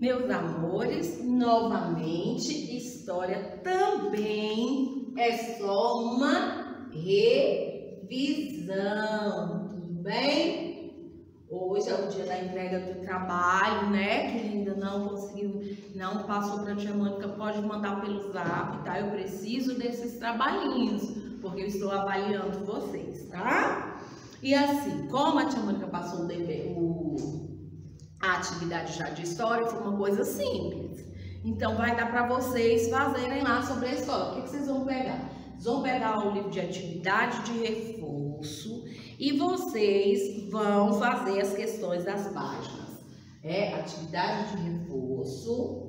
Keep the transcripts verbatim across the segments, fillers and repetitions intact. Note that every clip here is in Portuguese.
Meus amores, novamente, história também é só uma revisão, tudo bem? Hoje é o dia da entrega do trabalho, né? Que ainda não conseguiu, não passou para a tia Mônica, pode mandar pelo zap, tá? Eu preciso desses trabalhinhos, porque eu estou avaliando vocês, tá? E assim, como a tia Mônica passou o dever, o... a atividade já de história, foi uma coisa simples. Então, vai dar para vocês fazerem lá sobre a escola. O que, que vocês vão pegar? Vocês vão pegar o livro de atividade de reforço e vocês vão fazer as questões das páginas. É, atividade de reforço.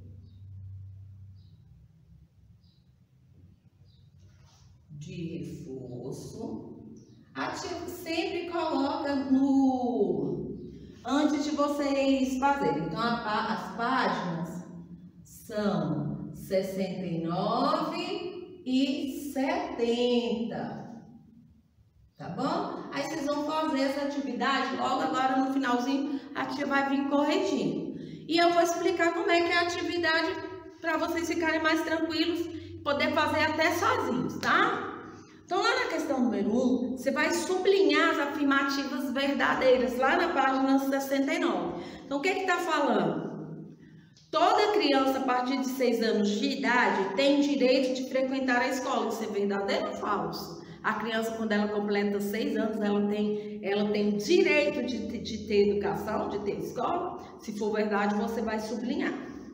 De reforço. A tia sempre coloca no... antes de vocês fazerem. Então, a, as páginas são sessenta e nove e setenta. Tá bom? Aí vocês vão fazer essa atividade, logo agora no finalzinho a tia vai vir corrigindo. E eu vou explicar como é que é a atividade para vocês ficarem mais tranquilos, poder fazer até sozinhos, tá? Então, lá na questão número um, você vai sublinhar as afirmativas verdadeiras, lá na página sessenta e nove. Então, o que que está falando? Toda criança a partir de seis anos de idade tem direito de frequentar a escola. Isso é verdadeiro ou falso? A criança, quando ela completa seis anos, ela tem, ela tem direito de, de ter educação, de ter escola? Se for verdade, você vai sublinhar.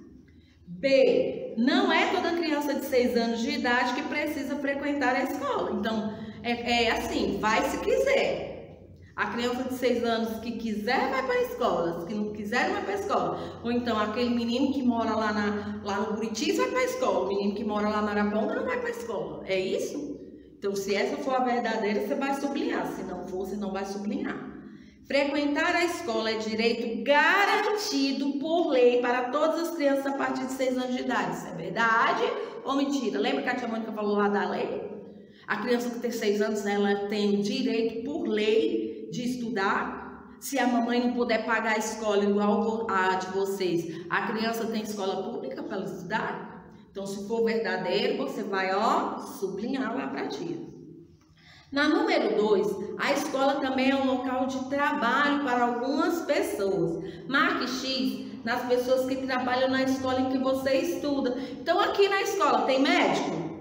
B. Não é toda criança de seis anos de idade que precisa frequentar a escola. Então, é, é assim, vai se quiser. A criança de seis anos que quiser vai para a escola, se que não quiser não vai para a escola. Ou então, aquele menino que mora lá, na, lá no Buriti vai para a escola. O menino que mora lá na Araponga não vai para a escola. É isso? Então, se essa for a verdadeira, você vai sublinhar. Se não for, você não vai sublinhar. Frequentar a escola é direito garantido por lei para todas as crianças a partir de seis anos de idade. Isso é verdade ou mentira? Lembra que a tia Mônica falou lá da lei? A criança que tem seis anos, ela tem o direito por lei de estudar. Se a mamãe não puder pagar a escola igual a de vocês, a criança tem escola pública para ela estudar? Então, se for verdadeiro, você vai, ó, sublinhar lá para a tia. Na número dois, a escola também é um local de trabalho para algumas pessoas. Marque X nas pessoas que trabalham na escola em que você estuda. Então, aqui na escola tem médico?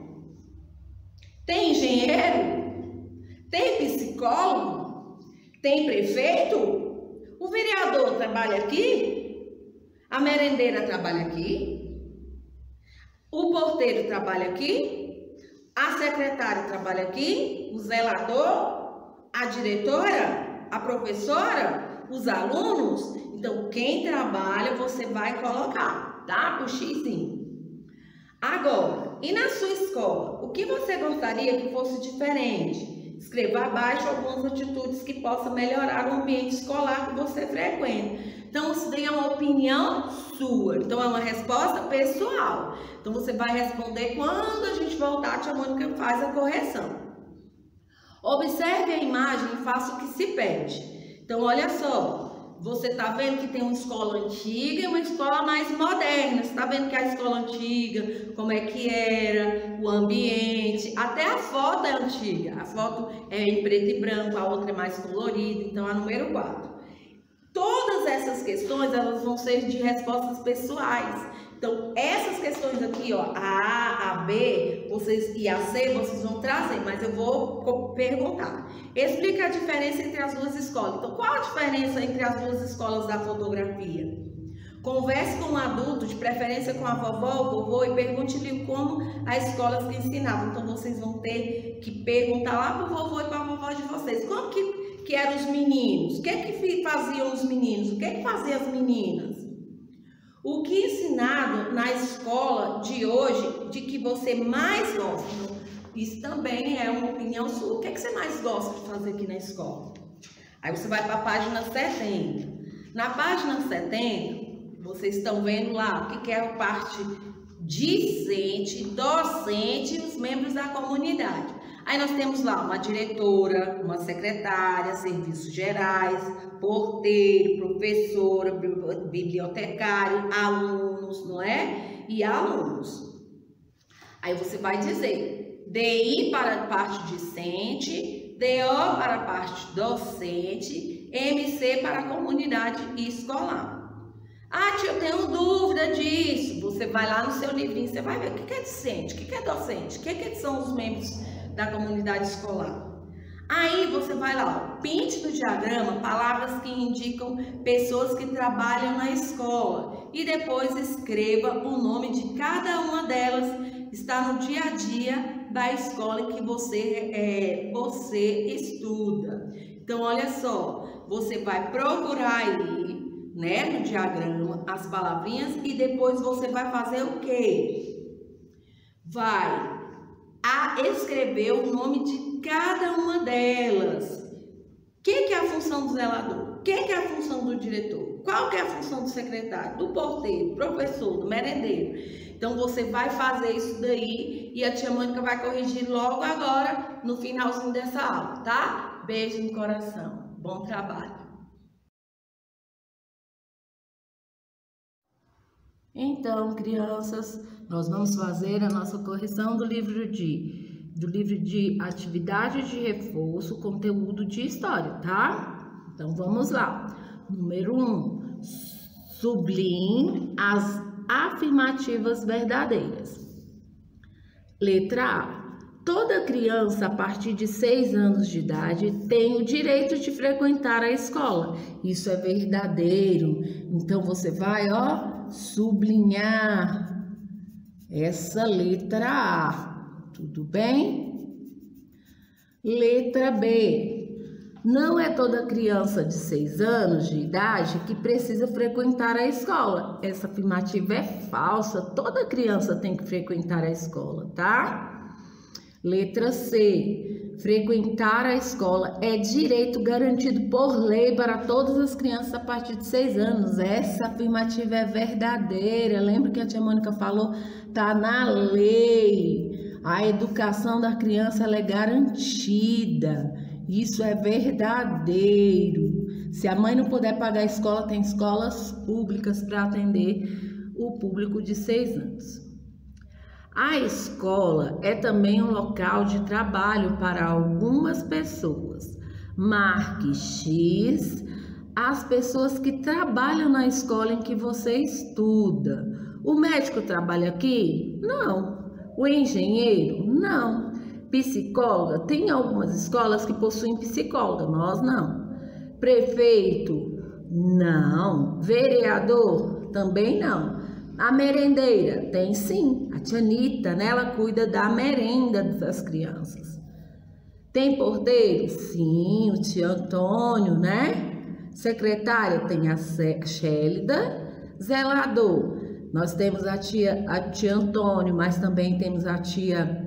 Tem engenheiro? Tem psicólogo? Tem prefeito? O vereador trabalha aqui? A merendeira trabalha aqui? O porteiro trabalha aqui? A secretária trabalha aqui, o zelador, a diretora, a professora, os alunos. Então, quem trabalha, você vai colocar, tá? Por xizinho. Agora, e na sua escola, o que você gostaria que fosse diferente? Escreva abaixo algumas atitudes que possam melhorar o ambiente escolar que você frequenta. Então, isso daí é uma opinião sua. Então, é uma resposta pessoal. Então, você vai responder quando a gente voltar, a tia Mônica faz a correção. Observe a imagem e faça o que se pede. Então, olha só. Você está vendo que tem uma escola antiga e uma escola mais moderna. Você está vendo que a escola antiga, como é que era, o ambiente, até a foto é antiga. A foto é em preto e branco, a outra é mais colorida. Então, a número quatro. Todas essas questões, elas vão ser de respostas pessoais. Então, essas questões aqui, ó, a A, a B, vocês, e a C, vocês vão trazer, mas eu vou perguntar. Explica a diferença entre as duas escolas. Então, qual a diferença entre as duas escolas da fotografia? Converse com um adulto, de preferência com a vovó ou vovô, e pergunte-lhe como a escola se ensinava. Então, vocês vão ter que perguntar lá para o vovô e para a vovó de vocês. Como que... que eram os meninos? O que é que faziam os meninos? O que é que faziam as meninas? O que ensinado na escola de hoje, de que você mais gosta? Isso também é uma opinião sua. O que é que você mais gosta de fazer aqui na escola? Aí você vai para a página setenta. Na página setenta, vocês estão vendo lá o que é a parte discente, docente e os membros da comunidade. Aí nós temos lá uma diretora, uma secretária, serviços gerais, porteiro, professora, bibliotecário, alunos, não é? E alunos. Aí você vai dizer D I para a parte discente, D O para a parte docente, M C para a comunidade escolar. Ah, tia, eu tenho dúvida disso. Você vai lá no seu livrinho, você vai ver o que é discente, o que é docente, o que são os membros da comunidade escolar. Aí você vai lá, ó, pinte no diagrama palavras que indicam pessoas que trabalham na escola e depois escreva o nome de cada uma delas. Está no dia a dia da escola que você, é, você estuda. Então, olha só, você vai procurar aí, né, no diagrama, as palavrinhas e depois você vai fazer o quê? Vai a escrever o nome de cada uma delas. O que, que é a função do zelador? O que, que é a função do diretor? Qual que é a função do secretário, do porteiro, do professor, do merendeiro? Então, você vai fazer isso daí e a tia Mônica vai corrigir logo agora, no finalzinho dessa aula, tá? Beijo no coração. Bom trabalho. Então, crianças, nós vamos fazer a nossa correção do livro de, do livro de atividade de reforço, conteúdo de história, tá? Então, vamos lá. Número um, sublinhe as afirmativas verdadeiras. Letra A. Toda criança a partir de seis anos de idade tem o direito de frequentar a escola. Isso é verdadeiro. Então, você vai, ó, sublinhar essa letra A. Tudo bem? Letra B. Não é toda criança de seis anos de idade que precisa frequentar a escola. Essa afirmativa é falsa. Toda criança tem que frequentar a escola, tá? Letra C. Frequentar a escola é direito garantido por lei para todas as crianças a partir de seis anos. Essa afirmativa é verdadeira. Lembra que a tia Mônica falou? Tá na lei. A educação da criança ela é garantida. Isso é verdadeiro. Se a mãe não puder pagar a escola, tem escolas públicas para atender o público de seis anos. A escola é também um local de trabalho para algumas pessoas. Marque X as pessoas que trabalham na escola em que você estuda. O médico trabalha aqui? Não. O engenheiro? Não. Psicóloga? Tem algumas escolas que possuem psicóloga, nós não. Prefeito? Não. Vereador? Também não. A merendeira? Tem sim. A tia Anitta, né? Ela cuida da merenda das crianças. Tem porteiro? Sim, o tio Antônio, né? Secretária? Tem a Shélida. Zelador? Nós temos a tia, a tia Antônio, mas também temos a tia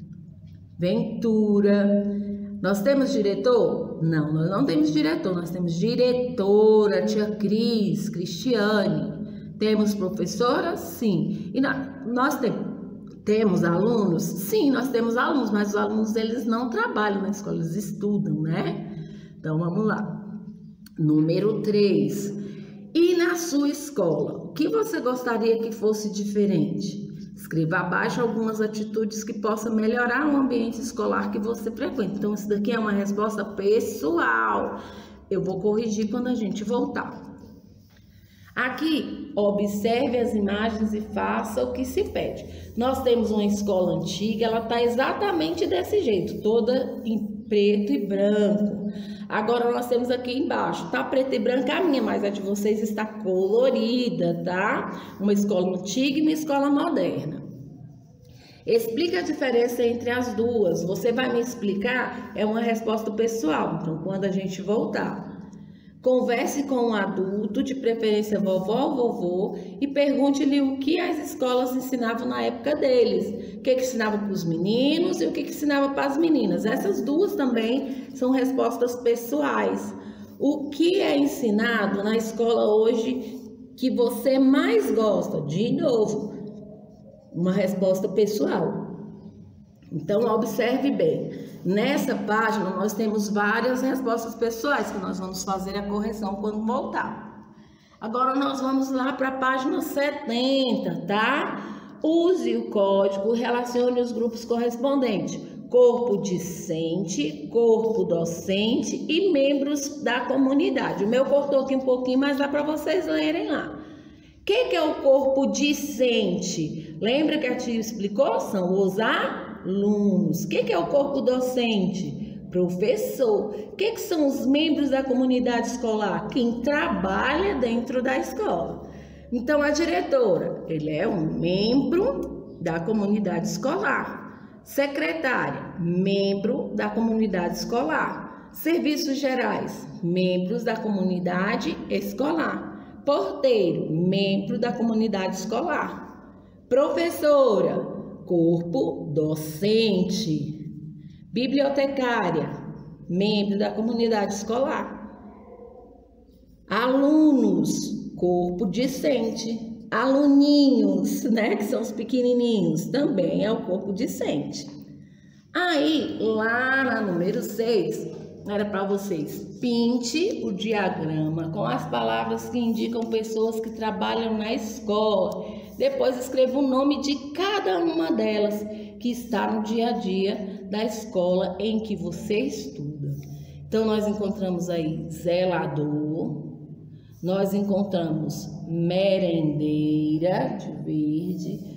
Ventura. Nós temos diretor? Não, nós não temos diretor, nós temos diretora, tia Cris, Cristiane. Temos professora? Sim. E nós, nós tem, temos alunos? Sim, nós temos alunos, mas os alunos eles não trabalham na escola, eles estudam, né? Então, vamos lá. Número três. E na sua escola, o que você gostaria que fosse diferente? Escreva abaixo algumas atitudes que possam melhorar o ambiente escolar que você frequenta. Então, isso daqui é uma resposta pessoal. Eu vou corrigir quando a gente voltar. Aqui, observe as imagens e faça o que se pede. Nós temos uma escola antiga, ela está exatamente desse jeito, toda em preto e branco. Agora, nós temos aqui embaixo, tá preto e branco a minha, mas a de vocês está colorida, tá? Uma escola antiga e uma escola moderna. Explica a diferença entre as duas. Você vai me explicar? É uma resposta pessoal, então quando a gente voltar. Converse com um adulto, de preferência vovó ou vovô, e pergunte-lhe o que as escolas ensinavam na época deles. O que, que ensinava para os meninos e o que, que ensinava para as meninas. Essas duas também são respostas pessoais. O que é ensinado na escola hoje que você mais gosta? De novo, uma resposta pessoal. Então, observe bem. Nessa página, nós temos várias respostas pessoais que nós vamos fazer a correção quando voltar. Agora, nós vamos lá para a página setenta, tá? Use o código, relacione os grupos correspondentes. Corpo discente, corpo docente e membros da comunidade. O meu cortou aqui um pouquinho, mas dá para vocês lerem lá. O que, que é o corpo discente? Lembra que a tia explicou? São os alunos. O que, que é o corpo docente? Professor. O que, que são os membros da comunidade escolar? Quem trabalha dentro da escola. Então, a diretora, ele é um membro da comunidade escolar. Secretária, membro da comunidade escolar. Serviços gerais, membros da comunidade escolar. Porteiro, membro da comunidade escolar. Professora, corpo docente. Bibliotecária, membro da comunidade escolar. Alunos, corpo discente. Aluninhos, né, que são os pequenininhos, também é o corpo discente. Aí, lá na número seis, era para vocês, pinte o diagrama com as palavras que indicam pessoas que trabalham na escola. Depois escreva o nome de cada uma delas que está no dia a dia da escola em que você estuda. Então, nós encontramos aí zelador, nós encontramos merendeira, de verde,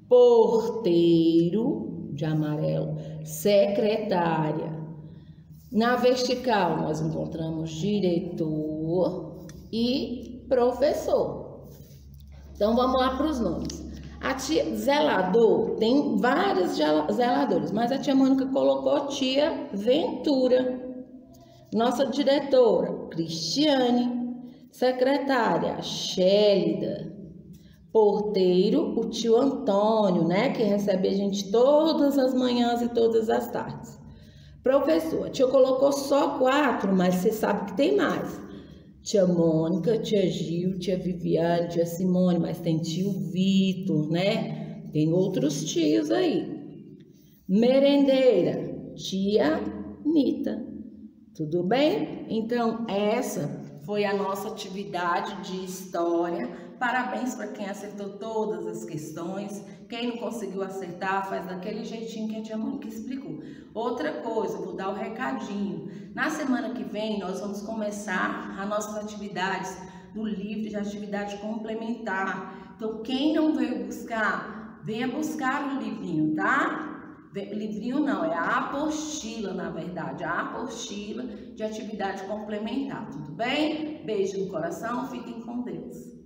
porteiro, de amarelo, secretária. Na vertical, nós encontramos diretor e professor. Então, vamos lá para os nomes. A tia zelador, tem vários zeladores, mas a tia Mônica colocou tia Ventura. Nossa diretora, Cristiane. Secretária, Shélida. Porteiro, o tio Antônio, né? Que recebe a gente todas as manhãs e todas as tardes. Professor, a tia colocou só quatro, mas você sabe que tem mais. Tia Mônica, tia Gil, tia Viviane, tia Simone, mas tem tio Vitor, né? Tem outros tios aí. Merendeira, tia Nita. Tudo bem? Então, essa foi a nossa atividade de história. Parabéns para quem acertou todas as questões. Quem não conseguiu acertar, faz daquele jeitinho que a tia Mônica explicou. Outra coisa, vou dar o recadinho. Na semana que vem, nós vamos começar as nossas atividades no livro de atividade complementar. Então, quem não veio buscar, venha buscar o livrinho, tá? Livrinho não, é a apostila, na verdade, a apostila de atividade complementar, tudo bem? Beijo no coração, fiquem com Deus.